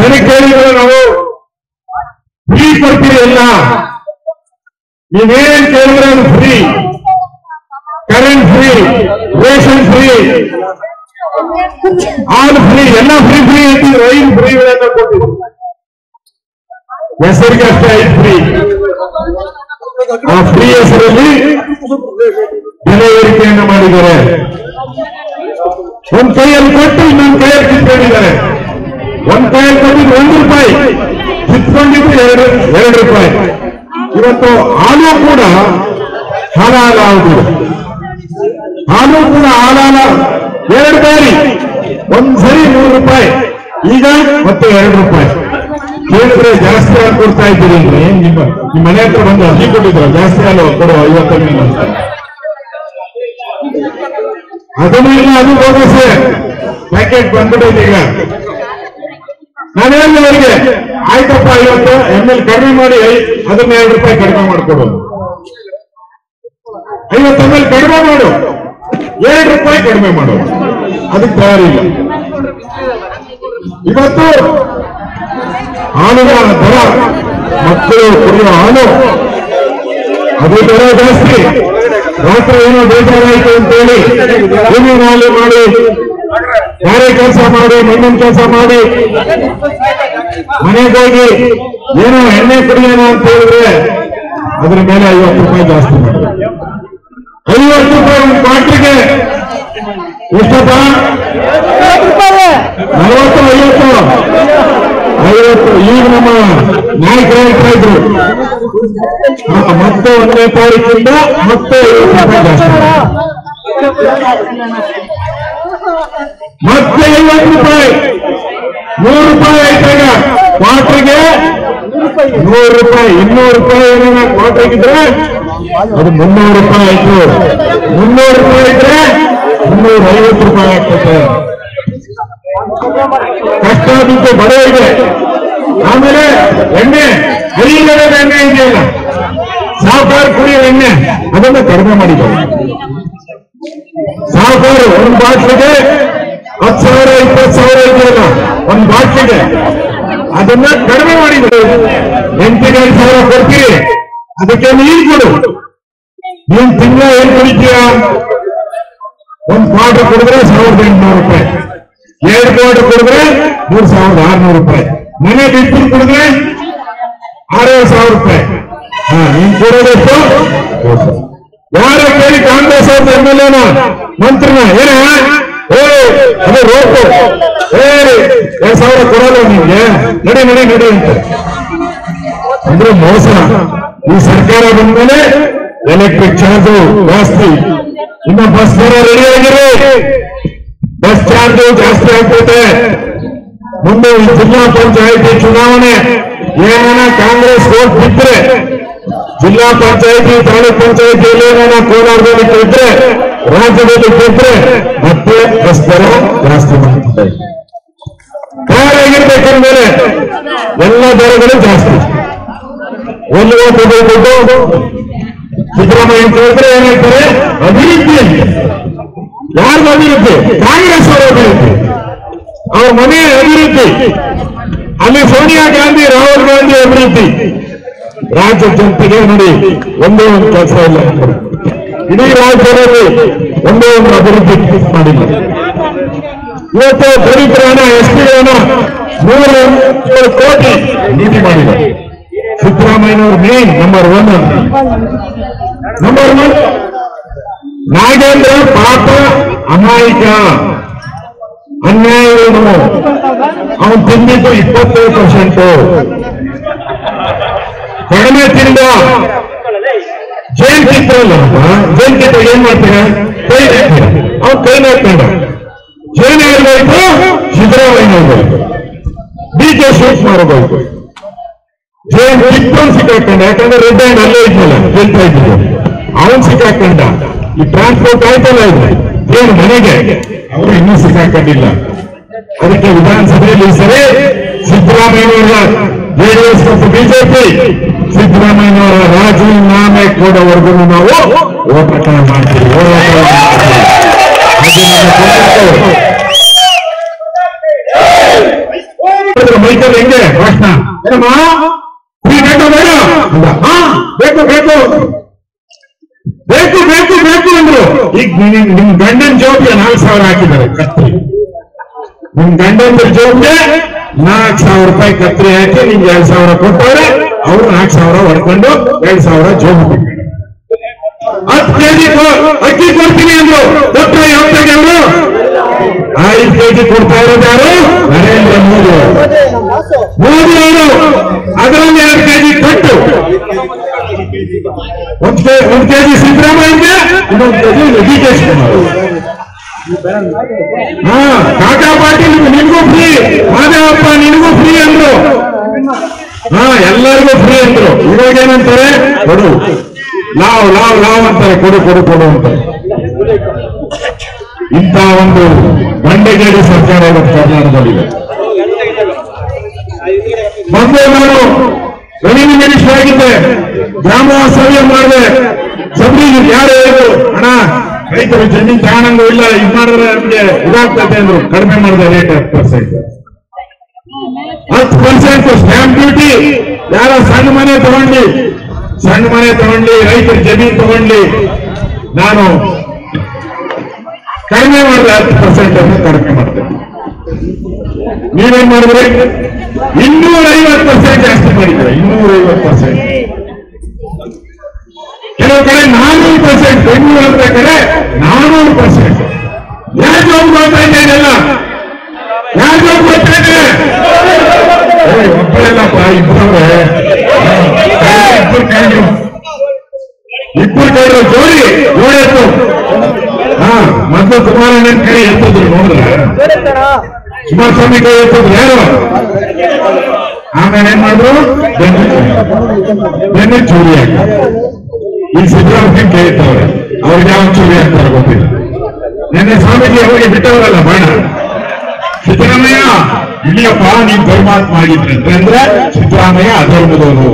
ನನಗೆ ಕೇಳಿದ್ರೆ ನಾವು ಫ್ರೀ ಕೊಡ್ತೀವಿ ಎಲ್ಲ, ನೀವೇನ್ ಕೇಳಿದ್ರೆ ಅದು free, current free, ration free, all free, ಎಲ್ಲ ಫ್ರೀ ಫ್ರೀ ಅಂತಿದ್ರು. 5 ಫ್ರೀಗಳನ್ನ ಕೊಟ್ಟಿದ್ರು, ಹೆಸರಿಗೆ ಅಷ್ಟೇ 5 ಫ್ರೀ. ಆ ಫ್ರೀ ಹೆಸರಲ್ಲಿ ಬೆಲೆ ಏರಿಕೆಯನ್ನು ಮಾಡಿದ್ದಾರೆ. ಒಂದ್ ಕೈಯಲ್ಲಿ ಕೊಟ್ಟು ಇನ್ನೊಂದು ಕೈಯಲ್ಲಿ ಕಿತ್ಕೊಂಡಿದ್ದಾರೆ. ಒಂದ್ ಕೈಯಲ್ಲಿ ಕೊಟ್ಟಿದ್ದು 1 ರೂಪಾಯಿ, ಕಿತ್ಕೊಂಡಿದ್ದು 2 ರೂಪಾಯಿ. ಇವತ್ತು ಹಾಲು ಕೂಡ ಹಾಲಾಲ ಆಗುವುದು, ಹಾಲು ಕೂಡ ಹಾಲಾಲ 2 ಬಾರಿ, ಒಂದ್ಸರಿ 3 ರೂಪಾಯಿ, ಈಗ ಮತ್ತೆ 2 ರೂಪಾಯಿ. ಕೇಳಿದ್ರೆ ಜಾಸ್ತಿ ಹಾಲು ಕೊಡ್ತಾ ಇದ್ದೀರಿ ಅಂದ್ರೆ ನಿಮ್ಮ ಮನೆ ಹತ್ರ ಬಂದು ಅರ್ಜಿ ಕೊಟ್ಟಿದ್ರು, ಜಾಸ್ತಿ ಹಾಲು ಕೊಡುವ 50 ಅಂತ. ಅದನ್ನೆಲ್ಲ ಅದು ಬೋಗಸೆ ಪ್ಯಾಕೆಟ್ ಬಂದ್ಬಿಟ್ಟಿದೆ. ಈಗ ನಾನು ಹೇಳಿದೆ ಅವರಿಗೆ, ಆಯ್ತಪ್ಪ 50 ml ಕಡಿಮೆ ಮಾಡಿ, ಅದನ್ನ 2 ರೂಪಾಯಿ ಕಡಿಮೆ ಮಾಡಿಕೊಡು, 50 ml ಕಡಿಮೆ ಮಾಡು, 2 ರೂಪಾಯಿ ಕಡಿಮೆ ಮಾಡು, ಅದಕ್ಕೆ ತಯಾರಿಲ್ಲ. ಇವತ್ತು ಹಾಲಿನ ದರ, ಮಕ್ಕಳು ಕುಡಿಯುವ ಹಾಲು ಅದು ದರ ಜಾಸ್ತಿ. ರಾತ್ರಿ ಏನೋ ಬೇಜಾರಾಯಿತು ಅಂತೇಳಿ ಏನೇನು ಹಾಲು ಮಾಡಿ, ಬೇರೆ ಕೆಲಸ ಮಾಡಿ, ಮಣ್ಣಿನ ಕೆಲಸ ಮಾಡಿ, ಮನೆಗೆ ಹೋಗಿ ಏನೋ ಎಣ್ಣೆ ಕುಡಿಯೋಣ ಅಂತ ಹೇಳಿದ್ರೆ ಅದ್ರ ಮೇಲೆ 50 ರೂಪಾಯಿ ಜಾಸ್ತಿ ಮಾಡಿ. 50 ರೂಪಾಯಿ ಒಂದು ಕ್ವಾರ್ಟರ್ಗೆ ಎಷ್ಟಪ್ಪ? 40, 50. ಈಗ ನಮ್ಮ ನಾಯಕರು ಹೇಳ್ತಾ ಇದ್ರು, ಮತ್ತೆ 1ನೇ ತಾರೀಕಿಂದ ಮತ್ತೆ 50 ರೂಪಾಯಿ ಜಾಸ್ತಿ, ಮತ್ತೆ 50 ರೂಪಾಯಿ, 100 ರೂಪಾಯಿ ಆಯ್ತಾಗ ಕ್ವಾರ್ಟರ್ಗೆ 100 ರೂಪಾಯಿ, 200 ರೂಪಾಯಿ ಏನೇನ ಕ್ವಾರ್ಟರ್ಗಿದ್ರೆ ಅದು 300 ರೂಪಾಯಿ ಆಯ್ತು. 300 ರೂಪಾಯಿ ಇದ್ರೆ 350 ರೂಪಾಯಿ ಆಗ್ತದೆ. ಕಷ್ಟ ಬಿದ್ದು ಬಡವರಿಗೆ. ಆಮೇಲೆ ಎಣ್ಣೆ, ಹರಿಗಡದ ಎಣ್ಣೆ ಇದೆಯಲ್ಲ, ಸಾವುಕಾರ ಕುಡಿಯೋ ಎಣ್ಣೆ, ಅದನ್ನು ಕಡಿಮೆ ಮಾಡಿದ್ದಾರೆ. ಸಾವುಕಾರು ಒಂದು ಬಾಟ್ಲಿಗೆ 10,000, 20,000 ಇದೆಯಲ್ಲ ಒಂದು ಬಾಟ್ಲಿಗೆ, ಅದನ್ನ ಕಡಿಮೆ ಮಾಡಿದ್ದಾರೆ. 8,000 ಕೊಡ್ತೀರಿ, ಅದಕ್ಕೆ ನೀರು ಕೊಡು. ನೀನ್ ತಿಂಗಳ ಏನ್ ಕುಡಿತೀಯ? ಒಂದು ಕ್ವಾರ್ಟರ್ ಕುಡಿದ್ರೆ 1,800 ರೂಪಾಯಿ, 2 ಕ್ವಾರ್ಟರ್ ಕುಡಿದ್ರೆ 3,600 ರೂಪಾಯಿ, ಮನೆ ಬಿಟ್ಟು ಕುಡಿದ್ರೆ 6,000 ರೂಪಾಯಿ. ನೀನ್ ಕೊಡೋದೆಷ್ಟು? ಯಾರ ಕೇಳಿ ಕಾಂಗ್ರೆಸ್ ಅವ್ರ MLA ಮಂತ್ರಿನ ಏನ ಅದು ರೋಕು, 2,000 ಕೊಡಲ್ಲ ನಿಮ್ಗೆ, ನಡಿ ನಡಿ ನಡಿ ಅಂತ ಅಂದ್ರೆ ಮೋಸ. ಈ ಸರ್ಕಾರ ಬಂದ್ಮೇಲೆ ಎಲೆಕ್ಟ್ರಿಕ್ ಚಾರ್ಜು ಜಾಸ್ತಿ, ಇನ್ನು ಬಸ್ ದರ ರೆಡಿ ಆಗಿರಿ, ಬಸ್ ಚಾರ್ಜ್ ಜಾಸ್ತಿ ಆಗ್ತೈತೆ. ಮುಂದೆ ಜಿಲ್ಲಾ ಪಂಚಾಯಿತಿ ಚುನಾವಣೆ ಏನಾನ ಕಾಂಗ್ರೆಸ್ ಓಟ್ ಬಿದ್ದರೆ, ಜಿಲ್ಲಾ ಪಂಚಾಯಿತಿ ತಾಲೂಕ್ ಪಂಚಾಯಿತಿಯಲ್ಲಿ ಏನಾನ ಕೋಲಾರದಲ್ಲಿ ಗೆದ್ರೆ, ರಾಜ್ಯದಲ್ಲಿ ಗೆದ್ರೆ ಮತ್ತೆ ಬಸ್ ದರ ಜಾಸ್ತಿ ಮಾಡ್ತಾರೆ. ತಯಾರಾಗಿರ್ಬೇಕಂದ್ರೆ ಎಲ್ಲ ದರಗಳು ಜಾಸ್ತಿ. ಒಂದು ಕೊಟ್ಟು ಸಿದ್ದರಾಮಯ್ಯ ಕೇಳಿದ್ರೆ ಏನಾಗ್ತಾರೆ? ಅಭಿವೃದ್ಧಿ. ಯಾರ್ದು ಅಭಿವೃದ್ಧಿ? ಕಾಂಗ್ರೆಸ್ ಅವರ ಅಭಿವೃದ್ಧಿ, ಅವ್ರ ಮನೆ ಅಭಿವೃದ್ಧಿ. ಅಲ್ಲಿ ಸೋನಿಯಾ ಗಾಂಧಿ, ರಾಹುಲ್ ಗಾಂಧಿ ಅಭಿವೃದ್ಧಿ. ರಾಜ್ಯ ಜನತೆಗೆ ನೋಡಿ ಒಂದೇ ಒಂದು ಕೆಲಸ ಇಲ್ಲ, ಇಡೀ ರಾಜ್ಯದಲ್ಲಿ ಒಂದೇ ಒಂದು ಅಭಿವೃದ್ಧಿ ಮಾಡಿಲ್ಲ. ಇವತ್ತು ದಲಿತರ ಎಸ್ಟಿಗಳನ್ನ 3 ಕೋಟಿ ನೀತಿ ಮಾಡಿದ್ದಾರೆ. ಸಿದ್ದರಾಮಯ್ಯನವರು ಮೇನ್ ನಂಬರ್ 1. ನಾಗೇಂದ್ರ ಪಾಪ ಅಮಾಯಕ, ಅನ್ಯಾಯವನ್ನು ಅವನು ತಿಂದಿದ್ದು 25%, ಕಡಿಮೆ ತಿಂದ. ಜೈಲ್ ಕಿತ್ತಲ್ಲ, ಜೈಲ್ ಕಿತ್ತ ಏನ್ ಮಾಡ್ತೀರ? ಕೈ ಹಾಕ್ತೀರ, ಅವ್ನು ಕೈ ಹಾಕ್ತಾನ. ಜೈಲ್ ಇರಬೇಕು, ಸಿದ್ದರಾಮಯ್ಯ ಹೋಗ್ಬೇಕು, DK ಶಿವಕುಮಾರ್ ಹೋಗ್ಬೇಕು. ಜೈಲ್ ಕಿತ್ತವನು ಸಿಕ್ಕಾಕೊಂಡ, ಯಾಕಂದ್ರೆ ರೆಡ್ ಹ್ಯಾಂಡ್ ಅಲ್ಲೇ ಇದ್ನಲ್ಲ, ಗೆಲ್ತಾ ಇದ್ದಿದ್ದು, ಅವನ್ ಸಿಕ್ಕಾಕೊಂಡ. ಈ ಟ್ರಾನ್ಸ್ಪೋರ್ಟ್ ಆಯ್ತಲ್ಲ, ಇದು ಏನು ಮನೆಗೆ, ಅವರು ಇನ್ನೂ ಸಿಕ್ಕಾಕೊಂಡಿಲ್ಲ. ಅದಕ್ಕೆ ವಿಧಾನಸಭೆಯಲ್ಲಿ ಸರಿ ಸಿದ್ದರಾಮಯ್ಯನವರ JDS ಮತ್ತು ಬಿಜೆಪಿ ಸಿದ್ದರಾಮಯ್ಯನವರ ರಾಜೀನಾಮೆ ಕೊಡೋವರೆಗೂ ನಾವು ಹೋರಾಟ ಮಾಡ್ತೀವಿ. ರೈತರು ಹೆಂಗೆ ಪ್ರಶ್ನ ಏನಮ್ಮ ಫ್ರೀ ಬೇಕು ಬೇಡ ಬೇಕು ಬೇಕು ಬೇಕು ಬೇಕು ಬೇಕು ಅಂದ್ರು. ಈಗ ನಿಮ್ ಗಂಡನ ಜೋಬ್ಗೆ 4,000 ಹಾಕಿದ್ದಾರೆ ಕತ್ರಿ. ನಿಮ್ ಗಂಡನ ಜೋಬ್ಗೆ 4,000 ರೂಪಾಯಿ ಕತ್ರಿ ಹಾಕಿ ನಿಮ್ಗೆ 2,000 ಕೊಟ್ಟವ್ರೆ. ಅವ್ರು 4,000 ಹೊಡ್ಕೊಂಡು 2,000 ಜೋಬ್ ಕೊಟ್ಟಿದ್ದಾರೆ. 10 ಕೆಜಿ ಅಕ್ಕಿ ಕೊಡ್ತೀನಿ ಅಂದ್ರು. ಕೊಟ್ಟ ಯಾವತ್ತಾಗೆ ಅವರು 5 ಕೆಜಿ ಕೊಡ್ತಾ ಇರೋದು ಯಾರು? ನರೇಂದ್ರ ಮೋದಿ ಅವರು. ಅದರಲ್ಲಿ 2 ಕೆಜಿ ಕಟ್ಟು. 1 ಕೆಜಿ ಸಿದ್ದರಾಮಯ್ಯಗೆ, ಇನ್ನೊಂದು ಕೆಜಿ ಡಿ.ಕೆ. ಕಾಕಾ ಪಾಟೀಲ್ ನಿನ್ಗೂ ಫ್ರೀ, ಮಾದೇವಪ್ಪ ನಿನಗೂ ಫ್ರೀ ಅಂದ್ರು. ಎಲ್ಲರಿಗೂ ಫ್ರೀ ಅಂದ್ರು. ಇವಾಗ ಏನಂತಾರೆ? ಕೊಡು ಲಾವ್ ಲಾವ್ ಲಾವ್ ಅಂತಾರೆ. ಕೊಡು ಕೊಡು ಕೊಡು ಅಂತಾರೆ. ಇಂಥ ಒಂದು ಬಂಡೆಗೇಡಿ ಸರ್ಕಾರ ಇವತ್ತು ಕರ್ನಾಟಕದಲ್ಲಿದೆ. ಮೊದಲೇ ನಾನು ರೆವಿನ್ಯೂ ಮಿನಿಸ್ಟರ್ ಆಗಿದ್ದೆ, ಗ್ರಾಮ ವಾಸ್ತವ್ಯ ಮಾಡಿದೆ. ಸಬ್ರಿಗೆ ಯಾರು ಹೇಳಿದ್ರು, ಅಣ್ಣ ರೈತರು ಜಮೀನ್ ತಗೊಳಂಗೂ ಇಲ್ಲ, ಇದು ಮಾಡಿದ್ರೆ ನಮ್ಗೆ ಇದಾಗ್ತದೆ ಅಂದ್ರು. ಕಡಿಮೆ ಮಾಡಿದೆ ರೇಟ್ 10%. 10% stamp duty. ಯಾರ ಸಣ್ಣ ಮನೆ ತಗೊಂಡ್ಲಿ ರೈತರ ಜಮೀನ್ ತಗೊಂಡ್ಲಿ ನಾನು ಕಡಿಮೆ ಮಾಡಿದೆ. 10% ಅನ್ನು ಕಡಿಮೆ ಮಾಡಿದೆ. ನೀವೇನ್ ಮಾಡಿದ್ರಿ? 250% ಜಾಸ್ತಿ ಮಾಡಿದ್ರೆ. 250%. ಕೆಲವು ಕಡೆ 400%, ಬೆಂಗಳೂರು ಅಂತ ಕಡೆ 400%. ಯಾರು ಜೋಬ್ ಮಾಡ್ತಾ ಇದ್ದೇನೆಲ್ಲ? ಯಾರು ಜೋಬ್ ಮಾಡ್ತಾ ಇದ್ದೇನೆ? ಒಬ್ಬಳೆಲ್ಲಪ್ಪ, ಇಬ್ಬರವ್ರೆ. ಇಬ್ಬರು ಕೈರು ಜೋಡಿ ಎತ್ತು. ಮೊದಲು ಕುಮಾರಣ್ಣನ ಕೈ ಎತ್ತಿದ್ರು ನೋಡಿದ್ರೆ, ಕುಮಾರಸ್ವಾಮಿ ಕೈ ಎತ್ತಿದ್ರು ಯಾರು? ಆಮೇಲೆ ಏನ್ ಮಾಡಿದ್ರು? ಬೆನ್ನು ಚೂರಿ ಹಾಕಿ. ಈಗ ಸಿದ್ದರಾಮಯ್ಯ ಕೈ ಎತ್ತವ್ರೆ. ಅವ್ರಿಗೆ ಯಾವ ಚೂರಿ ಹಾಕ್ತಾರೆ ಗೊತ್ತಿಲ್ಲ. ನಿನ್ನೆ ಸ್ವಾಮೀಜಿ ಅವರಿಗೆ ಬಿಟ್ಟವರಲ್ಲ ಬಾಣ. ಸಿದ್ದರಾಮಯ್ಯ ಇಲ್ಲಿಯಪ್ಪ ನೀನ್ ಧರ್ಮಾತ್ಮ ಆಗಿದ್ರೆ ಅಂದ್ರೆ ಸಿದ್ದರಾಮಯ್ಯ ಅಧರ್ಮದವರು,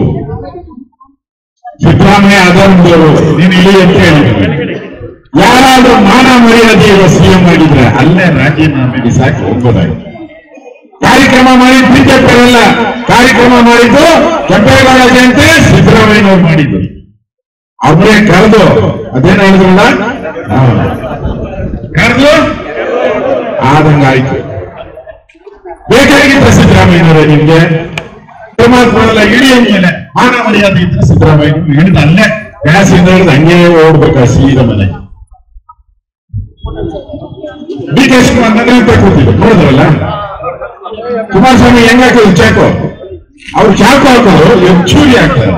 ನೀನು ಇಲ್ಲಿ ಅಂತ ಹೇಳಿದ್ರು. ಯಾರಾದ್ರೂ ಮಾನ ಮರ್ಯಾದೆ ಸಿಎಂ ಆಗಿದ್ರೆ ಅಲ್ಲೇ ರಾಜೀನಾಮೆ ಬಿಸಾಕಿ ಹೋಗ್ಬೋದಾಗಿತ್ತು. ಕಾರ್ಯಕ್ರಮ ಮಾಡಿದ್ದು ಬಿಜೆಪಿ ಅಲ್ಲ, ಕಾರ್ಯಕ್ರಮ ಮಾಡಿದ್ದು ಕೆಂಪೇಗೌಡ ಜಯಂತಿ ಸಿದ್ದರಾಮಯ್ಯನವ್ರು ಮಾಡಿದ್ದು. ಅವ್ರೇ ಕರೆದು ಅದೇನು ಹೇಳಿದ್ರಲ್ಲ, ಕರೆದು ಆದಂಗಾಯ್ತು. ಬೇಕಾಗಿತ್ತು ಸಿದ್ದರಾಮಯ್ಯನವರೇ ನಿಮ್ಗೆ. ಪರಮಾತ್ಮಲ್ಲ ಇಳಿ ಅಂದ್ಮೇಲೆ ಮಾನ ಮರ್ಯಾದೆ ಇದ್ರೆ ಸಿದ್ದರಾಮಯ್ಯ ಹಿಡಿದು ಅಲ್ಲೇ ಗ್ಯಾಸ್ ಇಂದ ಹಿಡಿದು ಹಂಗೆ ಓಡ್ಬೇಕ ಸೀದ ಮನೆ. ಡಿ.ಕೆ. ಶಿವಕುಮಾರ್ ನಗರ ಕೂತಿದ್ರು ನೋಡಿದ್ರಲ್ಲ. ಕುಮಾರಸ್ವಾಮಿ ಹೆಂಗ್ ಹಾಕೋದು ಚಾಕು? ಅವ್ರು ಚಾಕು ಹಾಕೋದು ಚೂರಿ ಹಾಕ್ತಾರೆ.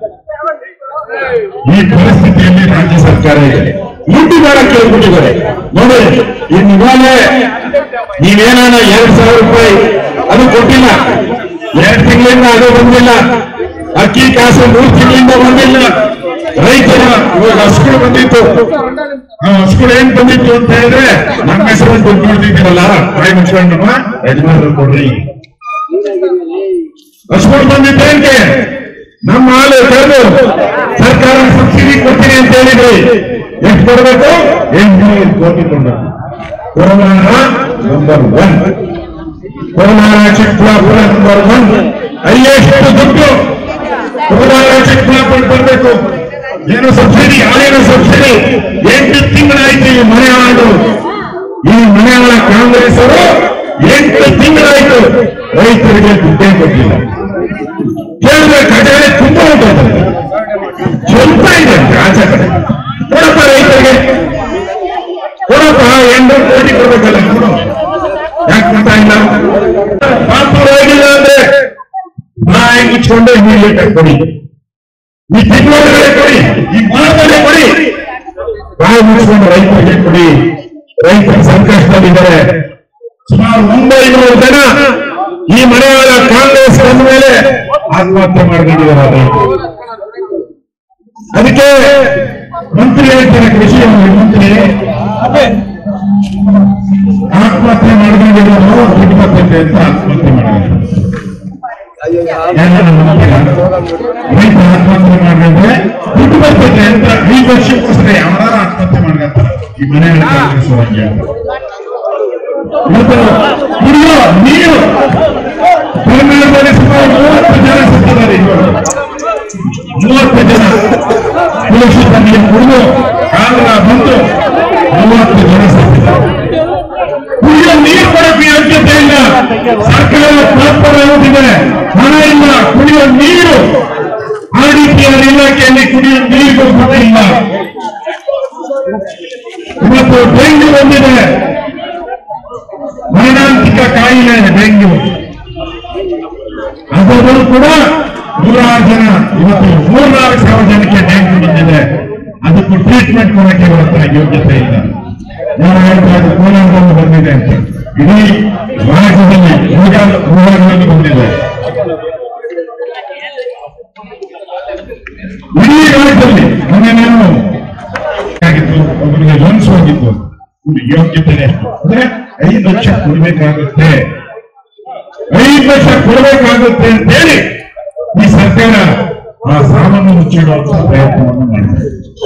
ಈ ಪರಿಸ್ಥಿತಿಯಲ್ಲಿ ರಾಜ್ಯ ಸರ್ಕಾರ ಇದೆ. ದುಡ್ಡು ಬೇಡ ಕೇಳ್ಬಿಟ್ಟಿದ್ದಾರೆ ನೋಡಿ. ಇನ್ಮೇಲೆ ನೀವೇನಾನ 2,000 ರೂಪಾಯಿ ಅದು ಕೊಟ್ಟಿಲ್ಲ, 2 ತಿಂಗಳಿಂದ ಅದು ಬಂದಿಲ್ಲ. ಅಕ್ಕಿ ಕಾಸು 3 ತಿಂಗಳಿಂದ ಬಂದಿಲ್ಲ. ರೈತರ ಇವಾಗ ಹಸುಗಳು ಬಂದಿತ್ತು. ಹಸುಗಳು ಏನ್ ಬಂದಿತ್ತು ಅಂತ ಹೇಳಿದ್ರೆ, ನಮ್ಮ ಹೆಸರು ದುಡ್ಡು ನೋಡ್ತಿದ್ದೀರಲ್ಲ, ಬಾಯಿ ಮುಚ್ಕೊಂಡು ಯಜಮಾನರು ಕೊಡ್ರಿ. ಹಸುಗಳು ಬಂದಿದ್ದೇನ್ಗೆ ನಮ್ಮ ಹಾಲು ಕರೆದು ಸರ್ಕಾರ ಸಬ್ಸಿಡಿ ಕೊಡ್ತೀನಿ ಅಂತ ಹೇಳಿದ್ರಿ. ಎಷ್ಟು ಕೊಡಬೇಕು? 800 ಕೋಟಿ ಕೊಡಬೇಕು. Kolar number 1, Kolar Chikkaballapur number 1. Highest ದುಡ್ಡು ಕೋಲಾರ ಚಿಕ್ಕಬಳ್ಳಾಪುರ ಬರಬೇಕು. ಏನು ಸಬ್ಸಿಡಿ? ಹಾಲಿನ ಸಬ್ಸಿಡಿ 8 ತಿಂಗಳಾಯ್ತು. ಈ ಮನೆ ಹಾಳು, ಈ ಮನೆ ಹಾಳ ಕಾಂಗ್ರೆಸ್ ಅವರು 8 ತಿಂಗಳಾಯ್ತು ರೈತರಿಗೆ ದುಡ್ಡೇ ಕೊಟ್ಟಿಲ್ಲ. ಕೇಳಿದ್ರೆ ಖಜಾನೆ ತುಂಬಾ ಉಂಟು, ಸ್ವಲ್ಪ ಇದೆ ರಾಜ ಕಡೆ. ಕೊಡಪ್ಪ ರೈತರಿಗೆ, ಕೊಡಪ್ಪ 800 ಕೋಟಿ ಕೊಡ್ಬೇಕಲ್ಲ, ಕೊಡು. ಯಾಕೆ ಕೊಡ್ತಾ ಇಲ್ಲ? ಪಾಪೂರ್ ಆಗಿಲ್ಲ ಅಂದ್ರೆ ಬಾಯಿ ಮುಚ್ಕೊಂಡು ಇಮಿಡಿಯೇಟ್ ಆಗಿ ಕೊಡಿ. ಈ ತಿಂಗಳೊಳಗಡೆ ಕೊಡಿ, ಈ ಮಾಸದಲ್ಲೇ ಕೊಡಿ. ಬಾಯಿ ಮುಚ್ಕೊಂಡು ರೈತರಿಗೆ ಕೊಡಿ. ರೈತರ ಸಂಕಷ್ಟದಲ್ಲಿದ್ದಾರೆ. ಸುಮಾರು 900 ಜನ ಈ ಮನೆಯಾಳ ಕಾಂಗ್ರೆಸ್ ಬಂದ ಮೇಲೆ ಆತ್ಮಹತ್ಯೆ ಮಾಡ್ಕೊಂಡಿದ್ದಾರೆ. ಅದಕ್ಕೆ ಮಂತ್ರಿ ಹೇಳ್ತಾರೆ, ಕೃಷಿ ಮಂತ್ರಿ ಆತ್ಮಹತ್ಯೆ ಮಾಡ್ಕೊಂಡಿರೋರು ದುಡ್ಡು ಅಂತ ಆತ್ಮಹತ್ಯೆ ಮಾಡಿದ್ದಾರೆ. ರೈತ ಆತ್ಮಹತ್ಯೆ ಮಾಡಿದ್ರೆ ದುಡ್ಡು ಬರ್ತೈತೆ ಅಂತ 5 ವರ್ಷಕ್ಕೋಸ್ಕರ ಯಾರು ಆತ್ಮಹತ್ಯೆ ಮಾಡ್ತಾರೆ. ಈ ಮನೆಯಾಳ ಕಾಂಗ್ರೆಸ್ ಕುಡಿಯೋ ನೀರು ಕಲುಷಿತ ನೀರು ಕುಡಿದು ಕಾಲ ಬಂದು 30 ಜನ ಸತ್ತಿದ್ದಾರೆ. ಕುಡಿಯೋ ನೀರು ಕೊಡಕ್ಕೆ ಯೋಗ್ಯತೆ ಇಲ್ಲ, ಸರ್ಕಾರ ಪ್ರಾಪರ್ ಆಗುತ್ತಿದೆ, ಹಣ ಇಲ್ಲ, ಕುಡಿಯೋ ನೀರು RDPR ಇಲಾಖೆಯಲ್ಲಿ ಕುಡಿಯೋ ನೀರಿಗೂ ಕೊಟ್ಟಿಲ್ಲ. ಇವತ್ತು ಡೆಂಗ್ಯೂ ಬಂದಿದೆ, ಮಾರಣಾಂತಿಕ ಕಾಯಿಲೆ ಡೆಂಗ್ಯೂ. ಅದರಲ್ಲೂ ಕೂಡ 106 ಜನ, ಇವತ್ತು 3,000 ಜನಕ್ಕೆ ಡೆಂಗ್ಯೂ ಬಂದಿದೆ. ಅದಕ್ಕೂ ಟ್ರೀಟ್ಮೆಂಟ್ ಕೊಡಕ್ಕೆ ಇವತ್ತು ಯೋಗ್ಯತೆ ಇಲ್ಲ. ನಾನು ಹೇಳ್ತಾರೆ ಕೋಲಾರದಲ್ಲಿ ಬಂದಿದೆ ಅಂತ, ಇಡೀ ರಾಜ್ಯದಲ್ಲಿ ಕೋಲಾರದಲ್ಲಿ ಬಂದಿದೆ. ಇಡೀ ರಾಜ್ಯದಲ್ಲಿ ನಾನು ಆಗಿತ್ತು, ಒಬ್ಬರಿಗೆ ಲಂಚ್ ಹೋಗಿತ್ತು. ಯೋಗ್ಯತೆ ಅಂದ್ರೆ 5 ಲಕ್ಷ ಕೊಡಬೇಕಾಗುತ್ತೆ, 5 ಲಕ್ಷ ಕೊಡಬೇಕಾಗುತ್ತೆ ಅಂತ ಹೇಳಿ ಈ ಸರ್ಕಾರ ಆ ಸಾಲವನ್ನು ಮುಚ್ಚಿಡುವಂತಹ ಪ್ರಯತ್ನವನ್ನು ಮಾಡಿದೆ.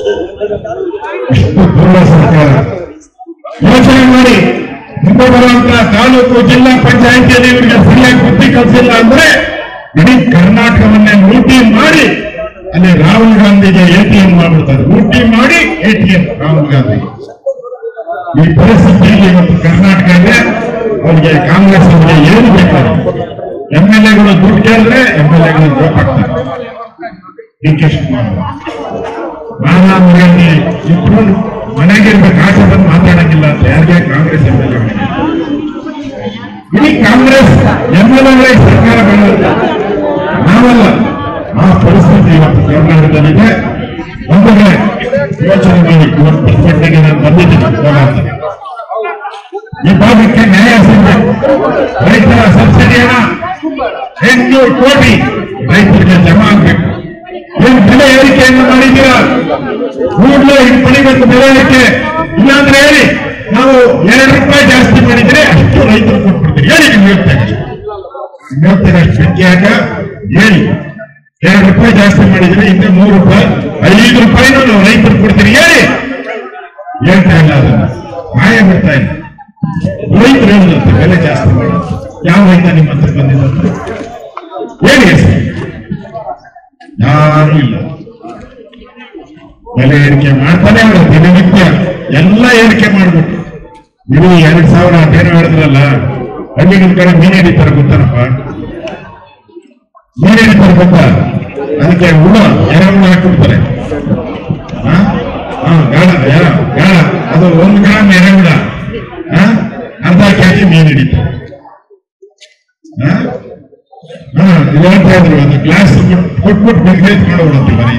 ಇಷ್ಟು ದೂರ ಸರ್ಕಾರ. ಯೋಚನೆ ಮಾಡಿ, ಮುಂದೆ ಬರುವಂತಹ ತಾಲೂಕು ಜಿಲ್ಲಾ ಪಂಚಾಯಿತಿಯಲ್ಲಿ ಇವರಿಗೆ ಸರಿಯಾಗಿ ಬುದ್ಧಿ ಕಲಿಸಿಲ್ಲ ಅಂದ್ರೆ ಇಡೀ ಕರ್ನಾಟಕವನ್ನೇ ಲೂಟಿ ಮಾಡಿ ಅಲ್ಲಿ ರಾಹುಲ್ ಗಾಂಧಿಗೆ ATM ಮಾಡ್ಬಿಡ್ತಾರೆ. ಲೂಟಿ ಮಾಡಿ ATM ರಾಹುಲ್ ಗಾಂಧಿ. ಈ ಪರಿಸ್ಥಿತಿಯಲ್ಲಿ ಇವತ್ತು ಕರ್ನಾಟಕ ಇದೆ. ಅವರಿಗೆ ಕಾಂಗ್ರೆಸ್ ಅವರಿಗೆ ಏನು ಬೇಕಾದ್ರೆ MLAಗಳು ದುಡ್ಡು ಕೇಳಿದ್ರೆ MLAಗಳು ಗೋಪಾಗ್ತಾರೆ. DK ಶಿವಕುಮಾರ್ ಮಾನವರಲ್ಲಿ ಇಬ್ರು ಮನೆಗಿರ್ಬೇಕು, ಆಚೆ ಬಂದು ಮಾತಾಡಂಗಿಲ್ಲ ಅಂತ ಯಾರಿಗೆ ಕಾಂಗ್ರೆಸ್ MLA. ಇಡೀ ಕಾಂಗ್ರೆಸ್ MLA ಸರ್ಕಾರ ಬೆಳೆಯುತ್ತೆ, ನಾವಲ್ಲ. ಆ ಪರಿಸ್ಥಿತಿ ಇವತ್ತು ಕರ್ನಾಟಕದಲ್ಲಿದೆ. ಒಂದೊಂದೇ ಯೋಚನೆ ಮಾಡಿ, ಇವತ್ತು ಪ್ರತಿಭಟನೆಗೆ ನಾನು ಬಂದಿದ್ದೀನಿ. ಈ ಭಾಗಕ್ಕೆ ನ್ಯಾಯ ಸಿಗಬೇಕು. ರೈತರ ಸಬ್ಸಿಡಿ ಹಣ 800 ಕೋಟಿ ರೈತರಿಗೆ ಜಮಾ ಆಗಬೇಕು. ಏನು ಬೆಲೆ ಏರಿಕೆಯನ್ನು ಮಾಡಿದ್ದೀರಾ, ಕೂಡಲೇ ಹಿಂಪಡಿಬೇಕು ಬೆಲೆ ಏರಿಕೆ. ಇಲ್ಲಾಂದ್ರೆ ಹೇಳಿ, ನಾವು 2 ರೂಪಾಯಿ ಜಾಸ್ತಿ ಮಾಡಿದ್ರೆ ಅಷ್ಟು ರೈತರು ಕೊಟ್ಬಿಡ್ತೀರಿ. ಹೇಳಿ, ನಿಮ್ಗೆ ಹೇಳ್ತೇನೆ ಅಷ್ಟು ಸಂಖ್ಯಾಕ ಹೇಳಿ. 2 ರೂಪಾಯಿ ಜಾಸ್ತಿ ಮಾಡಿದ್ರೆ ಇನ್ನು 3 ರೂಪಾಯಿ 5 ರೂಪಾಯಿನೂ ನಾವು ರೈತರು ಕೊಡ್ತೀರಿ ಹೇಳಿ. ಹೇಳ್ತಾ ಇಲ್ಲ, ಅದನ್ನ ಮಾಯ ಬಿಡ್ತಾ ಇಲ್ಲ. ರೈತರು ಹೇಳುದಂತೆ ಬೆಲೆ ಜಾಸ್ತಿ ಮಾಡಿ. ಯಾವ ರೈತ ನಿಮ್ಮ ಹತ್ರ ಬಂದಿದ್ದಂತೆ ಹೇಳಿ ಹೆಸರು? ಯಾರು ಇಲ್ಲ. ಬೆಲೆ ಏರಿಕೆ ಮಾಡ್ತಾನೆ ಅವರು ದಿನನಿತ್ಯ ಎಲ್ಲ ಏರಿಕೆ ಮಾಡ್ಬಿಟ್ಟು. ಇದು 2,000 ಅದೇನೋ ಹೇಳಿದ್ರಲ್ಲ, ಅಲ್ಲಿ ನಿಮ್ ಕಡೆ ಮೀನು ಹಿಡಿತಾರೆ ಗೊತ್ತಾರಪ್ಪ? ಮೀನು ಹಿಡಿತಾರೆ ಗೊತ್ತಾ? ಅದಕ್ಕೆ ಹುಳ ಎರೆಹುಳ ಹಾಕ್ಬಿಡ್ತಾರೆ. ಗಾಳ ಅದು 1 ಗ್ರಾಮ್ ಎರೆಹುಳ ಅರ್ಧ ಕೆಜಿ ಮೀನು ಹಿಡಿತಾರೆ. ಇದು ಹೇಳ್ತಾ ಇದ್ರು, ಒಂದು ಗ್ಲಾಸ್ ಕೊಟ್ಬಿಟ್ಟು ಬಿಸ್ನೆಸ್ ಮಾಡೋದಂತೆ ಮನೆ.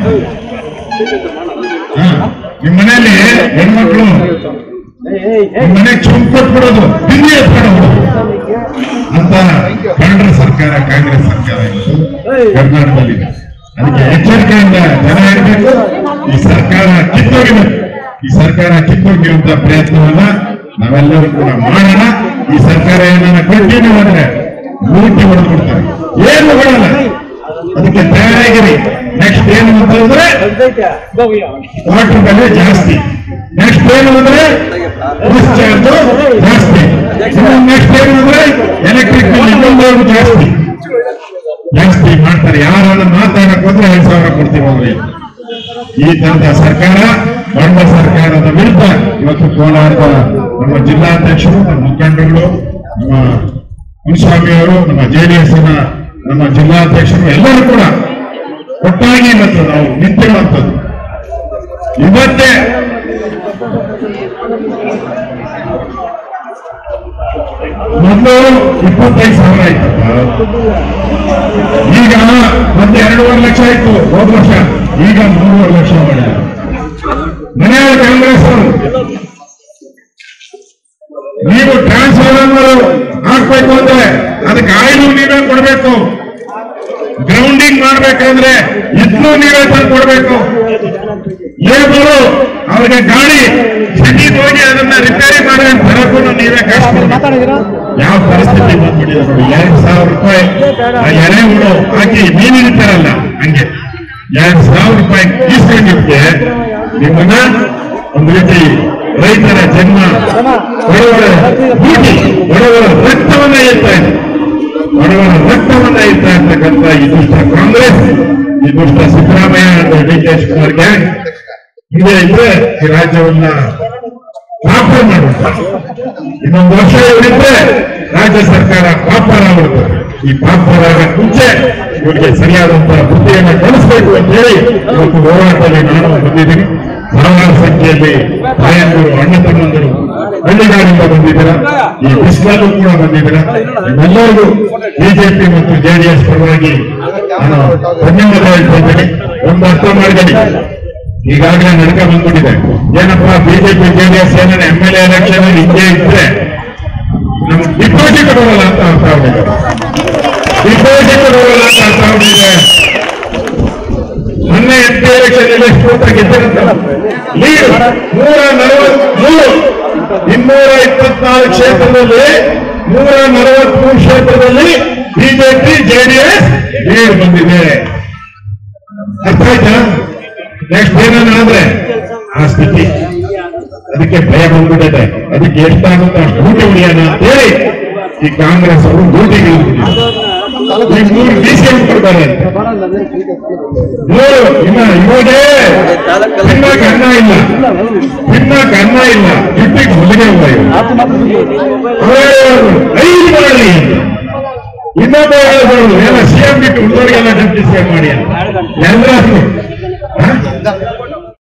ನಿಮ್ ಮನೆಯಲ್ಲಿ ಹೆಣ್ಮಕ್ಳು ನಿಮ್ ಮನೆಗೆ ಚುಂಬ್ ಕೊಟ್ಬಿಡೋದು, ಬಿಂದಿ ಎತ್ಕೊಳ್ಳೋದು ಅಂತ ಕಂಡ್ರ ಸರ್ಕಾರ ಕಾಂಗ್ರೆಸ್ ಸರ್ಕಾರ ಕರ್ನಾಟಕದಲ್ಲಿದೆ. ಅದಕ್ಕೆ ಎಚ್ಚರಿಕೆಯಿಂದ ಜನ ಇರಬೇಕು. ಈ ಸರ್ಕಾರ ಕಿತ್ತೋಗಿಬೇಕು. ಈ ಸರ್ಕಾರ ಕಿತ್ತೋಗಿರುವಂತಹ ಪ್ರಯತ್ನವನ್ನ ನಾವೆಲ್ಲರೂ ಕೂಡ ಮಾಡೋಣ. ಈ ಸರ್ಕಾರ ಏನನ್ನ ಕಂಟಿನ್ಯೂ ಮಾಡಿದ್ರೆ ಲೂಟಿ ಹೊಡೆದ್ಬಿಡ್ತಾರೆ, ಏನು ಕೊಡಲ್ಲ. ಅದಕ್ಕೆ ತಯಾರಾಗಿರಿ. ನೆಕ್ಸ್ಟ್ ಏನು ಅಂತ ಹೇಳಿದ್ರೆ ವಾಟರ್ ಬೆಲೆ ಜಾಸ್ತಿ, ನೆಕ್ಸ್ಟ್ ಏನು ಅಂದ್ರೆ ಬಸ್ ಚಾರ್ಜ್ ಜಾಸ್ತಿ, ನೆಕ್ಸ್ಟ್ ಏನು ಅಂದ್ರೆ ಎಲೆಕ್ಟ್ರಿಕ್ ಬಿಲ್ ಇನ್ನೊಂದು ಜಾಸ್ತಿ ಮಾಡ್ತಾರೆ. ಯಾರನ್ನ ಮಾತಾಡಕ್ ಹೋದ್ರೆ 2,000 ಕೊಡ್ತೀವಿ ಹೋಗ್ರಿ. ಈ ತರದ ಸರ್ಕಾರ, ಬಣ್ಣ ಸರ್ಕಾರದ ವಿರುದ್ಧ ಇವತ್ತು ಕೋಲಾರದ ನಮ್ಮ ಜಿಲ್ಲಾಧ್ಯಕ್ಷರು, ನಮ್ಮ ಮುಖಂಡರುಗಳು, ನಮ್ಮ ಮುನಿಸ್ವಾಮಿಯವರು, ನಮ್ಮ JDS ನಮ್ಮ ಜಿಲ್ಲಾಧ್ಯಕ್ಷರು ಎಲ್ಲರೂ ಕೂಡ ಒಟ್ಟಾಗಿ ಇವತ್ತು ನಾವು ನಿಂತಿರುವಂಥದ್ದು. ಇವತ್ತೇ ಮೊದಲು 25,000 ಆಯ್ತಪ್ಪ, ಈಗ ಮತ್ತೆ 2.5 ಲಕ್ಷ ಆಯ್ತು ಹೋದ ವರ್ಷ, ಈಗ 3.5 ಲಕ್ಷ ಮಾಡಿದ್ದಾರೆ. ಮನೆಯ ಕಾಂಗ್ರೆಸ್ ಅವರು ನೀವು ಟ್ರಾನ್ಸ್ಫಾರ್ಮರ್ ಹಾಕ್ಬೇಕು ಅಂದ್ರೆ ಅದಕ್ಕೆ ಆಯಿಲು ನೀವೇ ಕೊಡ್ಬೇಕು, ಗ್ರೌಂಡಿಂಗ್ ಮಾಡ್ಬೇಕಂದ್ರೆ ಇದನ್ನು ನೀವೇ ತಂದು ಕೊಡ್ಬೇಕು. ಲೇಬರು ಅವ್ರಿಗೆ ಗಾಡಿ ಸಿಟಿಗೆ ಹೋಗಿ ಅದನ್ನ ರಿಪೇರಿ ಮಾಡೋ ತರಕ್ಕೂ ನೀವೇ ಕಾಸು. ಯಾವ ಪರಿಸ್ಥಿತಿ ಬಂದ್ಬಿಟ್ಟಿದೆ ನೋಡಿ. 2,000 ರೂಪಾಯಿ ಎರೆಹುಳು ಹಾಕಿ ಮೀನು ಹಿಡಿತಾರಲ್ಲ, ಹಂಗೆ 2,000 ರೂಪಾಯಿ ಈಸ್ಕೊಂಡಿದ್ದೆ ನಿಮ್ಮನ್ನ ಒಂದು ರೀತಿ ರೈತರ ಜನ್ಮ, ಬಡವರ ಬೂಟಿ, ಬಡವರ ರಕ್ತವನ್ನ ಇರ್ತಾ ಇದೆ, ಬಡವರ ರಕ್ತವನ್ನ ಇರ್ತಾ ಇರ್ತಕ್ಕಂಥ ಈ ದುಷ್ಟ ಕಾಂಗ್ರೆಸ್, ಈ ದುಷ್ಟ ಸಿದ್ದರಾಮಯ್ಯ DK ಶಿವಕುಮಾರ್ಗೆ ಇದೇ ಇದ್ರೆ ಈ ರಾಜ್ಯವನ್ನ ಪಾಪರ್ ಮಾಡುತ್ತಾರೆ. ಇನ್ನೊಂದು ವರ್ಷ ಇವರಿದ್ರೆ ರಾಜ್ಯ ಸರ್ಕಾರ ಪಾಪರ್ ಆಗುತ್ತದೆ. ಈ ಪಾಪರ್ ಆಗ ಮುಂಚೆ ಇವರಿಗೆ ಸರಿಯಾದಂತಹ ಬುದ್ಧಿಯನ್ನು ಕಲಿಸಬೇಕು ಅಂತ ಹೇಳಿ ಇವತ್ತು ಹೋರಾಟದಲ್ಲಿ ನಾನು ಬಂದಿದ್ದೀನಿ. ಸಾವಿರಾರು ಸಂಖ್ಯೆಯಲ್ಲಿ ತಾಯಂದಿರು, ಅಣ್ಣ ತಮ್ಮಂದರು ಹಳ್ಳಿಗಾಡಿಂದ ಬಂದಿದ್ದೀರಾ, ಈ ಬಿಸಿಲಲ್ಲೂ ಕೂಡ ಬಂದಿದ್ದೀರಾ. ನಿಮ್ಮೆಲ್ಲರಿಗೂ ಬಿಜೆಪಿ ಮತ್ತು ಜೆಡಿಎಸ್ ಪರವಾಗಿ ನಾನು ಧನ್ಯವಾದ ಹೇಳ್ತಿದ್ದೇನೆ. ಒಂದು ಅರ್ಥ ಮಾಡಿದ್ದೀನಿ, ಈಗಾಗಲೇ ನಡ್ಕ ಬಂದ್ಬಿಟ್ಟಿದೆ. ಏನಪ್ಪಾ ಬಿಜೆಪಿ ಜೆಡಿಎಸ್ ಏನೇನು MLA ಎಲೆಕ್ಷನ್ ಹಿಂಗೆ ಇದ್ರೆ ನಮ್ಗೆ ಡಿಪಾಸಿಟ್ ಬರೋಲ್ಲ ಅಂತ ಅರ್ಥ ಆಗಿದೆ. ಡಿಪಾಸಿಟ್ ಬರೋಲ್ಲ ಅಂತ ಅರ್ಥ ಆಗಿದೆ. ಮೊನ್ನೆ MP ಎಲೆಕ್ಷನ್ ಅಲ್ಲಿ ಸ್ಫೋಟ ಗೆದ್ದಿರುತ್ತೆ. ಲೀಡ್ 143, 224 ಕ್ಷೇತ್ರದಲ್ಲಿ 143 ಕ್ಷೇತ್ರದಲ್ಲಿ ಬಿಜೆಪಿ ಜೆಡಿಎಸ್ ಲೀಡ್ ಬಂದಿದೆ. ಅರ್ಥ ಆಯ್ತಾ? ನೆಕ್ಸ್ಟ್ ಏನಾದ್ರೆ ಆ ಸ್ಥಿತಿ, ಅದಕ್ಕೆ ಭಯ ಬಂದ್ಬಿಟ್ಟಿದೆ. ಅದಕ್ಕೆ ಎಷ್ಟಾಗುತ್ತೋ ಅಷ್ಟು ಊಟ ಹೊಡಿಯೋಣ ಅಂತ ಹೇಳಿ ಈ ಕಾಂಗ್ರೆಸ್ ಅವರು ಡ್ಯೂಟಿಗೆ ಈ 3 DCM ಕೊಡ್ತಾರೆ. 3 ಇವಾಗೇ ತಿನ್ನಕ್ಕೆ ಅನ್ನ ಇಲ್ಲ, ಜುಟ್ಟಿಗೆ ಹೊಲಿಗೆ ಇಲ್ಲ. 5 ಮಾಡಿ ಇನ್ನೊಬ್ಬ ಹೇಳಿದ್ರು ಎಲ್ಲ CM ಬಿಟ್ಟು ಉಳಿದವರಿಗೆಲ್ಲ ಡೆಪ್ಟಿ CM ಮಾಡಿ ಅಂತ. ಎಲ್ಲರೂ